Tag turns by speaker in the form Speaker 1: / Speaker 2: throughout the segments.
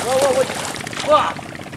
Speaker 1: Wah.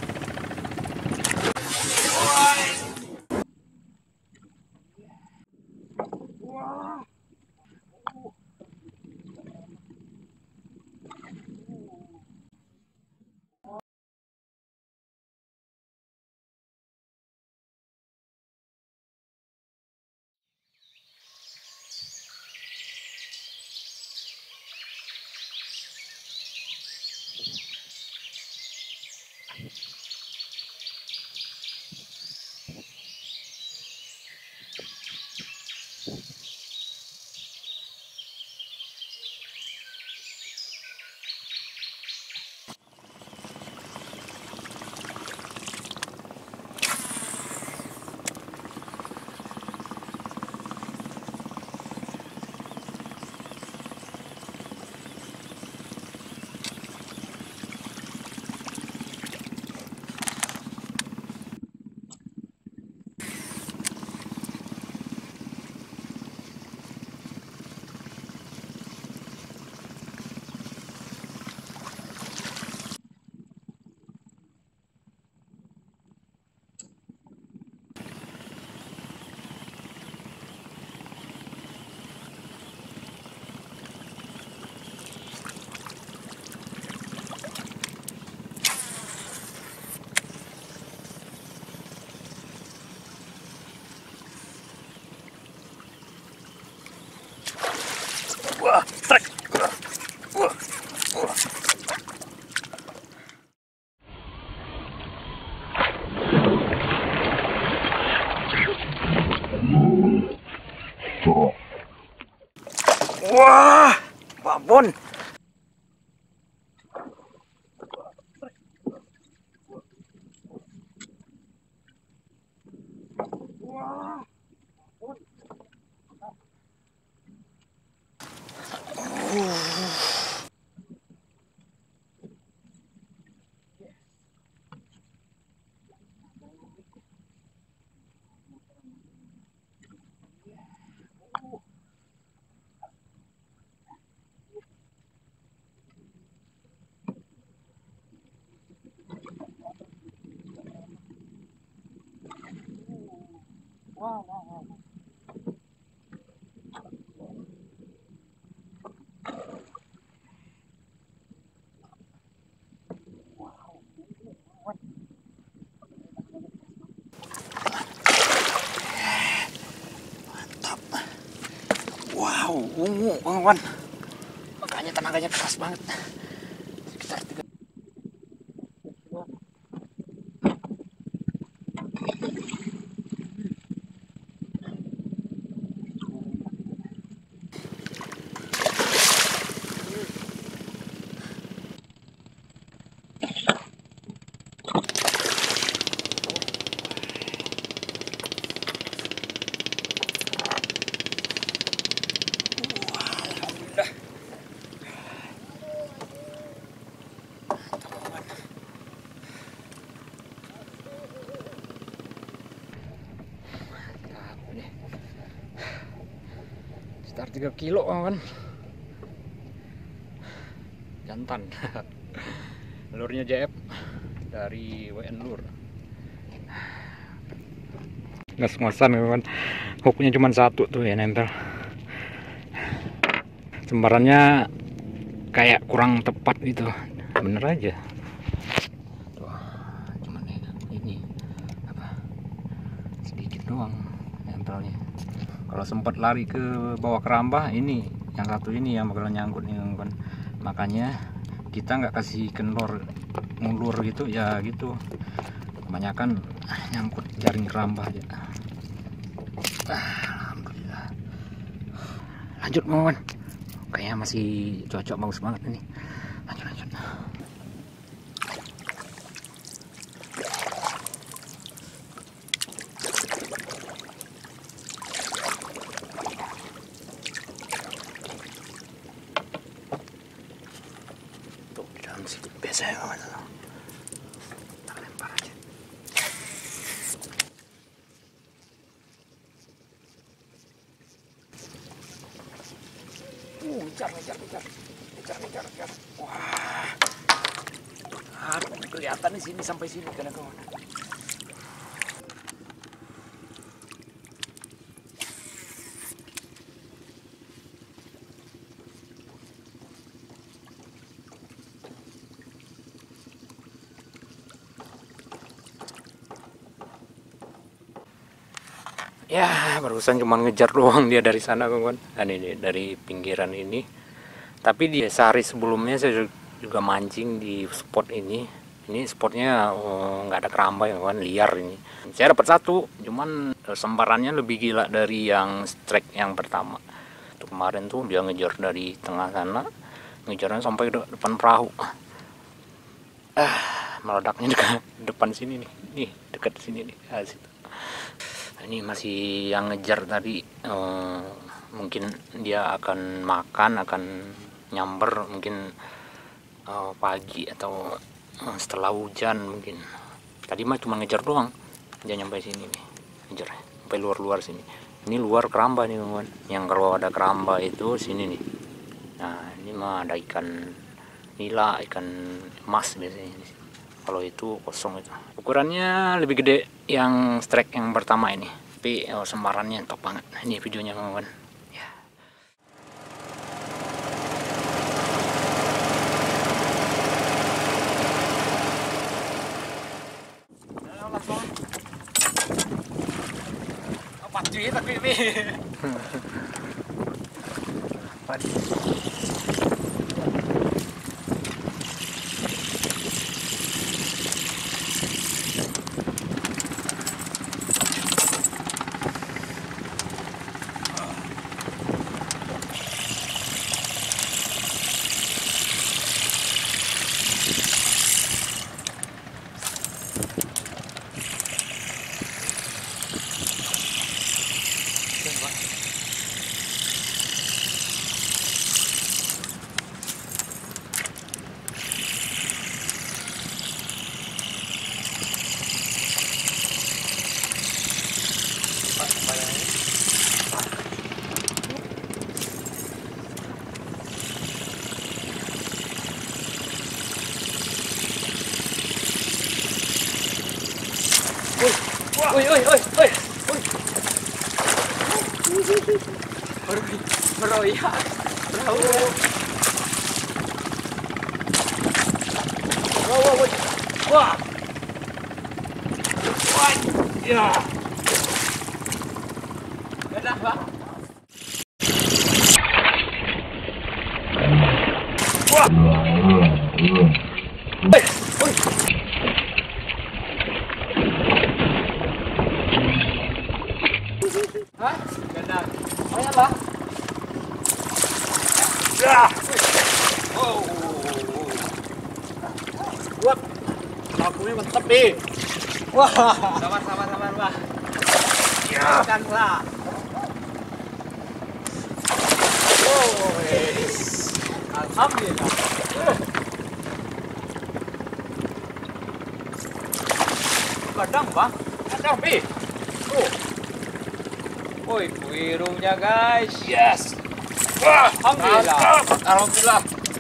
Speaker 1: Wah, strike. Wah. Wah, babon. Wah. Wow. Mantap. Wow, ungu kawan. Makanya tenaganya keras banget. Sekitar 3. Sekitar 3 kilo kawan. Jantan. Lurnya JF dari WN Lur. Ngas-ngasan kawan. Hooknya cuma 1 tuh ya nempel. Sembarannya kayak kurang tepat gitu. Bener aja. Tuh, cuman ini apa? Sedikit doang nempelnya. Kalau sempat lari ke bawah kerambah, ini yang satu ini yang bakal nyangkut nih kan. Makanya kita nggak kasih kendor ngulur gitu ya gitu. Kebanyakan nyangkut jaring kerambah aja. Alhamdulillah. Lanjut kawan. Kayaknya masih cocok, bagus banget ini. Lanjut. Biasa ya kawan, kita lempar aja. Ngejar. Wah, kelihatan di sini sampai sini kawan-kawan. Ya, barusan cuma ngejar doang dia dari sana kawan. Dan ini dari pinggiran ini. Tapi di sehari sebelumnya saya juga mancing di spot ini. Ini spotnya nggak ada keramba ya kawan, liar ini. Saya dapat satu, cuman semparannya lebih gila dari yang strike yang pertama. Itu kemarin tuh dia ngejar dari tengah sana, ngejarnya sampai depan perahu. Meledaknya dekat depan sini nih, dekat sini nih. Situ. Ini masih yang ngejar tadi, mungkin dia akan makan, akan nyamber mungkin pagi atau setelah hujan mungkin. Tadi mah cuma ngejar doang, dia nyampe sini nih, ngejar sampai luar sini. Ini luar keramba nih kawan, yang kalau ada keramba itu sini nih. Nah ini mah ada ikan nila, ikan emas biasanya. Kalau itu kosong itu. Ukurannya lebih gede yang strike yang pertama ini. Tapi semparannya top banget. Ini videonya kawan. Ya. Apa cuy tapi ini. Oi. Meroyak. Wah. Ya. Udah, Bang. Wah. Hah? Benar. Oh ya, Bang. Ya. Oh. Wah. Pakunya mantap nih. Wah. Sabar, Bang. Ya. Kanlah. Oh, yes. Alhamdulillah. Kadang, Bang. Kadang, Bi. Tuh. Woi, burungnya guys. Yes. Wah, alhamdulillah.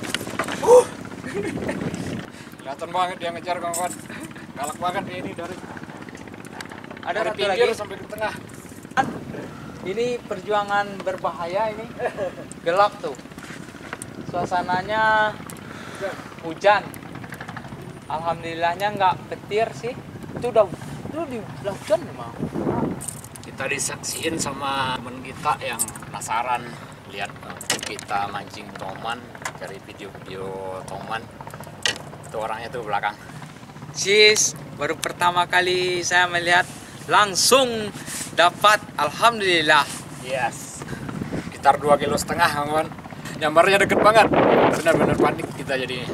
Speaker 1: Kelihatan banget dia ngejar kawan. Galak banget dia ini dari
Speaker 2: Ada satu
Speaker 1: pinggir
Speaker 2: lagi
Speaker 1: sampai ke tengah.
Speaker 2: Ini perjuangan berbahaya ini. Gelap tuh. Suasananya hujan. Alhamdulillahnya nggak petir sih. Itu di hujan memang.
Speaker 1: Kita disaksiin sama temen kita yang penasaran lihat kita mancing toman, cari video-video toman. Itu orangnya tuh belakang.
Speaker 2: Sis, baru pertama kali saya melihat langsung dapat, alhamdulillah.
Speaker 1: Yes. Sekitar 2,5 kilo kawan. Nyambarnya deket banget. Benar-benar panik kita jadi.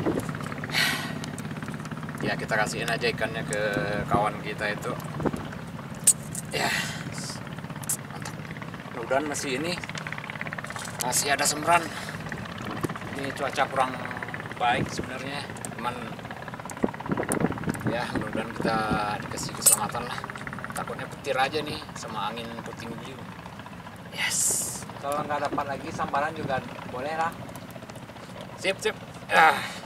Speaker 1: Ya kita kasihin aja ikannya ke kawan kita itu. Ya. Mantap. Mudah-mudahan masih ada semburan. Ini cuaca kurang baik sebenarnya. Cuman ya mudah-mudahan kita dikasih keselamatan lah. Takutnya petir aja nih sama angin puting beliung. Yes.
Speaker 2: Kalau nggak dapat lagi sambaran juga boleh lah.
Speaker 1: Sip.